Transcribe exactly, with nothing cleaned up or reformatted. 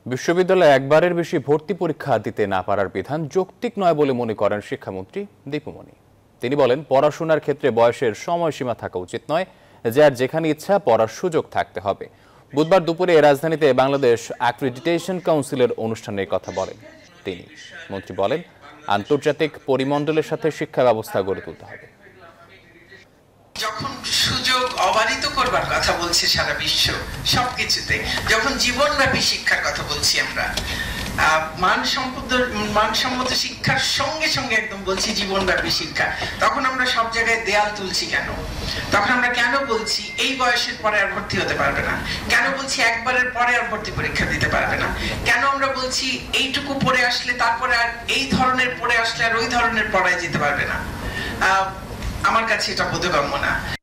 বিশ্ববিদ্যালয়ে একবারের বেশি ভর্তি পরীক্ষা দিতে না পারার বিধান যৌক্তিক নয় বলে মনে করেন শিক্ষামন্ত্রী দীপুমণি। তিনি বলেন, পড়াশোনার ক্ষেত্রে বয়সের সময়সীমা থাকা উচিত নয়, যার যেখানে ইচ্ছা পড়ার সুযোগ থাকতে হবে। বুধবার দুপুরে রাজধানীতে বাংলাদেশ অ্যাক্রিডিটেশন কাউন্সিলের অনুষ্ঠানে কথা বলেন তিনি। মন্ত্রী বলেন, আন্তর্জাতিক পরিমণ্ডলের সাথে শিক্ষা ব্যবস্থা গড়ে তুলতে হবে। যখন সুযোগ অবারিত করবার কথা বলছে সারা বিশ্ব সবকিছুতে, যখন জীবনব্যাপী শিক্ষার কথা বলছি আমরা, মানসম্পন্ন মানসম্মত শিক্ষার সঙ্গে সঙ্গে একদম বলছি জীবনব্যাপী শিক্ষা, তখন আমরা সব জায়গায় দেয়াল তুলছি কেন? তখন আমরা কেন বলছি এই বয়সের পরে আর ভর্তি হতে পারবে না? কেন বলছি একবারের পরে আর ভর্তি পরীক্ষা দিতে পারবে না? কেন আমরা বলছি এইটুকু পড়ে আসলে তারপরে আর এই ধরনের পড়ে আসলে আর ওই ধরনের পড়ায় যেতে পারবে না? আহ আমার কাছে এটা বোধগম্য না।